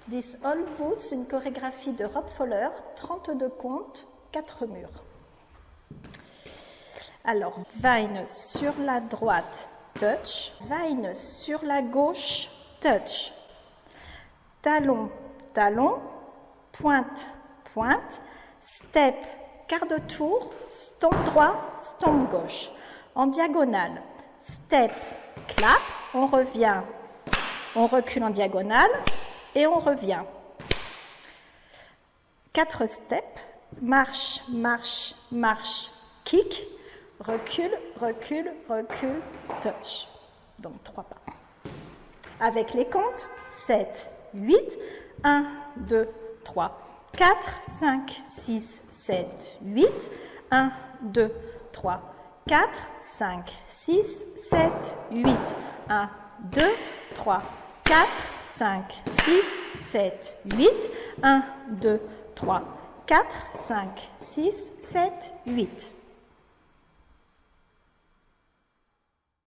This All Boots, une chorégraphie de Rob Fowler, 32 comptes, 4 murs. Alors, Vine sur la droite, touch. Vine sur la gauche, touch. Talon, talon, pointe, pointe, step, quart de tour, stomp droit, stomp gauche. En diagonale, step, clap, on revient, on recule en diagonale et on revient. 4 steps, marche, marche, marche, kick, recule, recule, recule, touch. Donc 3 pas. Avec les comptes, 7, 8, 1, 2, 3, 4, 5, 6, 7, 8, 1, 2, 3, 4, 5, 6, 7, 8, 1, 2, 3, 4, 5, 6, 7, 8, 1, 2, 3, 4, 5, 6, 7, 8.